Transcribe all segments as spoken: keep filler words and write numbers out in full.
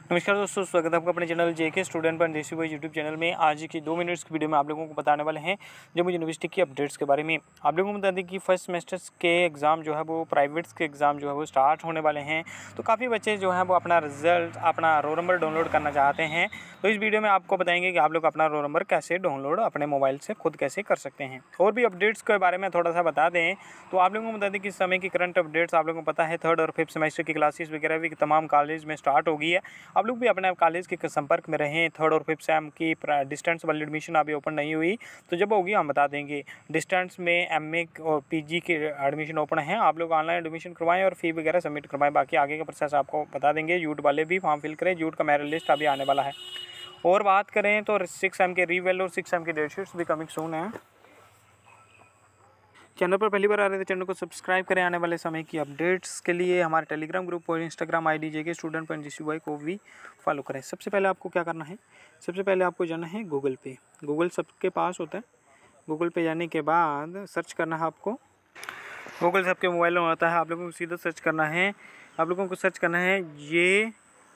नमस्कार दोस्तों, स्वागत है आपका अपने चैनल जेके स्टूडेंट पर देसी बॉय यूट्यूब चैनल में। आज की दो मिनट्स की वीडियो में आप लोगों को बताने वाले हैं जम्मू यूनिवर्सिटी की अपडेट्स के बारे में। आप लोगों को बता दें कि फर्स्ट सेमेस्टर्स के एग्ज़ाम जो है वो प्राइवेट्स के एग्ज़ाम जो है वो स्टार्ट होने वाले हैं। तो काफ़ी बच्चे जो हैं वो अपना रिजल्ट, अपना रोल नंबर डाउनलोड करना चाहते हैं। तो इस वीडियो में आपको बताएंगे कि आप लोग अपना रोल नंबर कैसे डाउनलोड अपने मोबाइल से खुद कैसे कर सकते हैं। और भी अपडेट्स के बारे में थोड़ा सा बता दें तो आप लोगों को बता दें कि इस समय की करंट अपडेट्स आप लोगों को पता है, थर्ड और फिफ्थ सेमेस्टर की क्लासेस वगैरह भी तमाम कॉलेज में स्टार्ट हो गई है। आप लोग भी अपने कॉलेज के संपर्क में रहें। थर्ड और फिफ्थ सेम की डिस्टेंस वाली एडमिशन अभी ओपन नहीं हुई, तो जब होगी हम बता देंगे। डिस्टेंस में एमए और पीजी के एडमिशन ओपन है। आप लोग ऑनलाइन एडमिशन करवाएं और फी वगैरह सबमिट करवाएं। बाकी आगे का प्रोसेस आपको बता देंगे। यूट वाले भी फॉर्म फिल करें, यूट का मेरिट लिस्ट अभी आने वाला है। और बात करें तो सिक्स एम के रीवेल और सिक्स एम के डेट शीट्स भी कमिंग सून है। चैनल पर पहली बार आ रहे थे, चैनल को सब्सक्राइब करें आने वाले समय की अपडेट्स के लिए। हमारे टेलीग्राम ग्रुप और Instagram ID JK student point G C Y को भी फॉलो करें। सबसे पहले आपको क्या करना है, सबसे पहले आपको जाना है गूगल पे। गूगल सबके पास होता है। गूगल पे जाने के बाद सर्च करना है आपको। गूगल सबके मोबाइल में होता है। आप लोगों को सीधा सर्च करना है। आप लोगों को सर्च करना है ये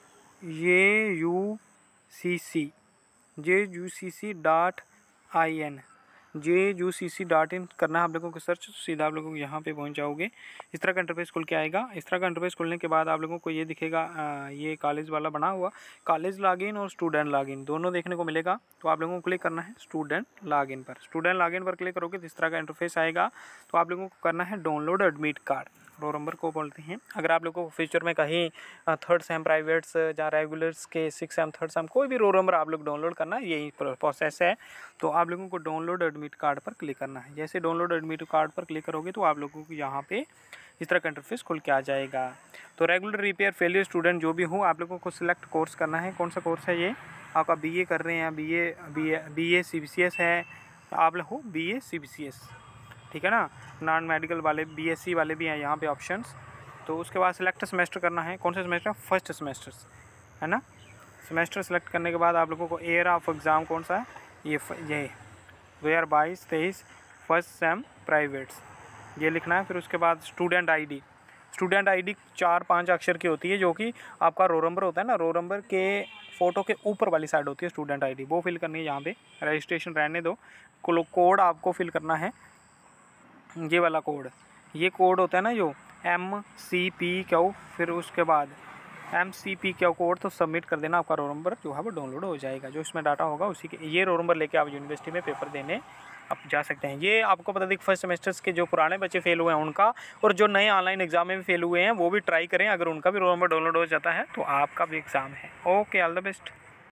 ये U C C J U C C dot I N J U C C dot in करना है आप लोगों को सर्च। सीधा आप लोगों को यहाँ पे पहुँच जाओगे। इस तरह का इंटरफेस खुल के आएगा। इस तरह का इंटरफेस खुलने के बाद आप लोगों को ये दिखेगा, आ, ये कॉलेज वाला बना हुआ कॉलेज लॉगिन और स्टूडेंट लॉगिन दोनों देखने को मिलेगा। तो आप लोगों को क्लिक करना है स्टूडेंट लॉगिन पर। स्टूडेंट लॉगिन पर क्लिक करोगे तो इस तरह का इंटरफेस आएगा। तो आप लोगों को करना है download admit card, roll number को बोलते हैं। अगर आप लोगों को फ्यूचर में कहीं थर्ड सेम प्राइवेट्स या रेगुलर्स के सिक्स सेम थर्ड सेम कोई भी रोल नंबर आप लोग डाउनलोड करना है, यही प्रोसेस है। तो आप लोगों को डाउनलोड एडमिट कार्ड पर क्लिक करना है। जैसे डाउनलोड एडमिट कार्ड पर क्लिक करोगे तो आप लोगों को यहाँ पे इस तरह का इंटरफेस खुल के आ जाएगा। तो रेगुलर, रिपेयर, फेलियर स्टूडेंट जो भी हो, आप लोगों को सिलेक्ट कोर्स करना है। कौन सा कोर्स है ये? आपका बी ए कर रहे हैं, B A B A B A C B C S है, आप लोग हो B A C B C S, ठीक है ना। नॉन मेडिकल वाले, बीएससी वाले भी हैं यहाँ पे ऑप्शंस। तो उसके बाद सिलेक्ट सेमेस्टर करना है। कौन सा सेमेस्टर? फर्स्ट सेमेस्टर, है ना। सेमेस्टर सेलेक्ट करने के बाद आप लोगों को एयर ऑफ एग्ज़ाम कौन सा है, ये ये दो हज़ार बाईस तेईस फर्स्ट सेम प्राइवेट्स, ये लिखना है। फिर उसके बाद स्टूडेंट आईडी। स्टूडेंट आईडी चार पाँच अक्षर की होती है, जो कि आपका रोल नंबर होता है ना, रोल नंबर के फ़ोटो के ऊपर वाली साइड होती है स्टूडेंट आईडी, वो फिल करनी है। यहाँ पे रजिस्ट्रेशन रहने दो। कोड आपको फिल करना है, ये वाला कोड। ये कोड होता है ना जो एम सी पी क्यू, फिर उसके बाद M C P Q code, तो सबमिट कर देना। आपका रोल नंबर जो है वो डाउनलोड हो जाएगा। जो इसमें डाटा होगा उसी के, ये रोल नंबर लेके आप यूनिवर्सिटी में पेपर देने आप जा सकते हैं। ये आपको बता दें फर्स्ट सेमेस्टर्स के जो पुराने बच्चे फेल हुए हैं उनका, और जो नए ऑनलाइन एग्जाम में भी फेल हुए हैं वो भी ट्राई करें। अगर उनका भी रोल नंबर डाउनलोड हो जाता है तो आपका भी एग्ज़ाम है। Okay, all the best.